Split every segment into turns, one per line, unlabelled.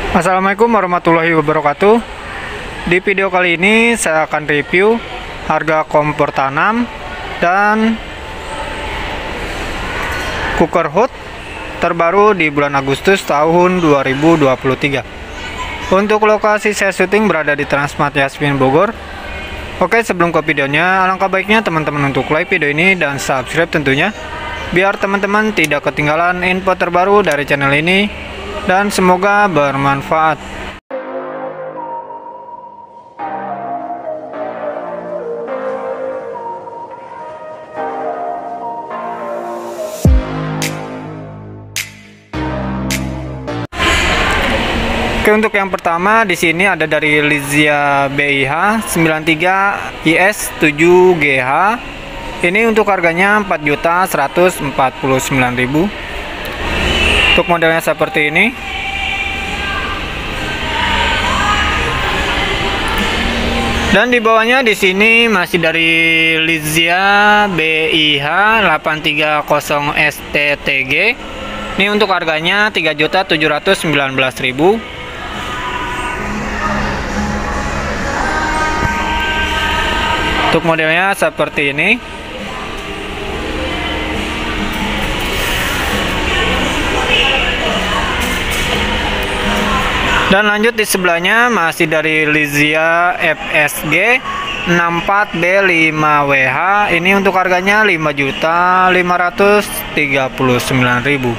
Assalamualaikum warahmatullahi wabarakatuh. Di video kali ini saya akan review harga kompor tanam dan cooker hood terbaru di bulan Agustus tahun 2023. Untuk lokasi saya syuting berada di Transmart Yasmin Bogor. Oke, sebelum ke videonya, alangkah baiknya teman-teman untuk like video ini dan subscribe tentunya, biar teman-teman tidak ketinggalan info terbaru dari channel ini, dan semoga bermanfaat. Oke, untuk yang pertama di sini ada dari Lizia BIH 93 IS 7GH. Ini untuk harganya 4.149.000. Untuk modelnya seperti ini. Dan di bawahnya di sini masih dari Lizia BIH 830 STTG. Ini untuk harganya 3.719.000. Untuk modelnya seperti ini. Dan lanjut di sebelahnya masih dari Lizia FSG 64B5WH. Ini untuk harganya 5.539.000.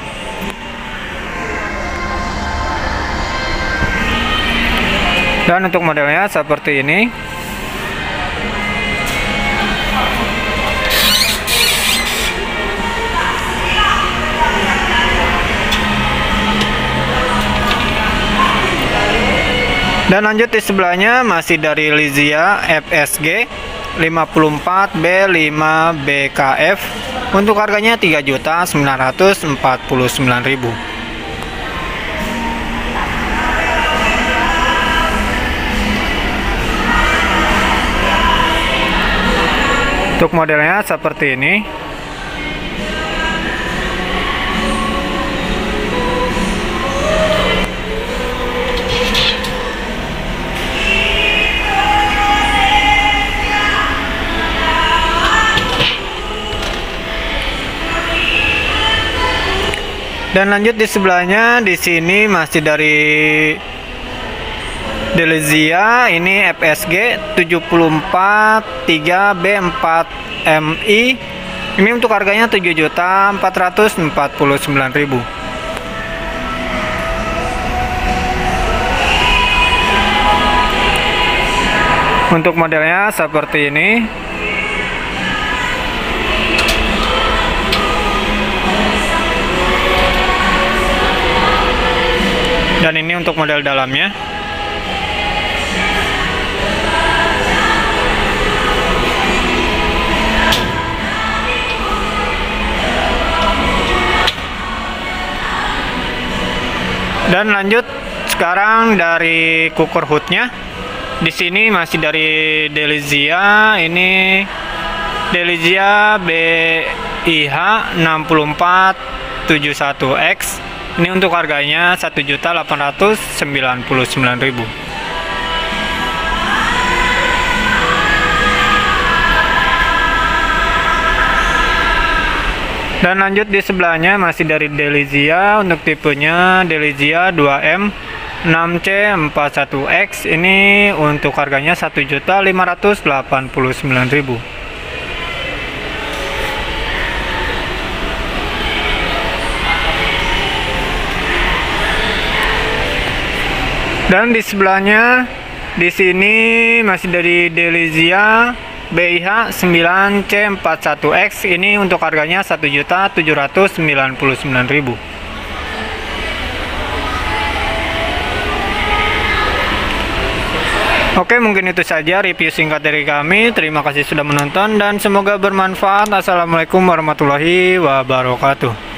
Dan untuk modelnya seperti ini. Dan lanjut di sebelahnya masih dari Lizia FSG 54B5BKF untuk harganya 3.949.000. Untuk modelnya seperti ini. Dan lanjut di sebelahnya di sini masih dari Delizia, ini FSG 74 3B4MI. Ini untuk harganya 7.449.000. Untuk modelnya seperti ini. Dan ini untuk model dalamnya. Dan lanjut sekarang dari cooker hoodnya. Di sini masih dari Delizia, ini Delizia BIH 6471X. Ini untuk harganya 1.899.000. Dan lanjut di sebelahnya masih dari Delizia, untuk tipenya Delizia 2M 6C41X. Ini untuk harganya 1.589.000. Dan di sebelahnya di sini masih dari Delizia BIH 9C41X. Ini untuk harganya 1.799.000. Oke, mungkin itu saja review singkat dari kami. Terima kasih sudah menonton dan semoga bermanfaat. Assalamualaikum warahmatullahi wabarakatuh.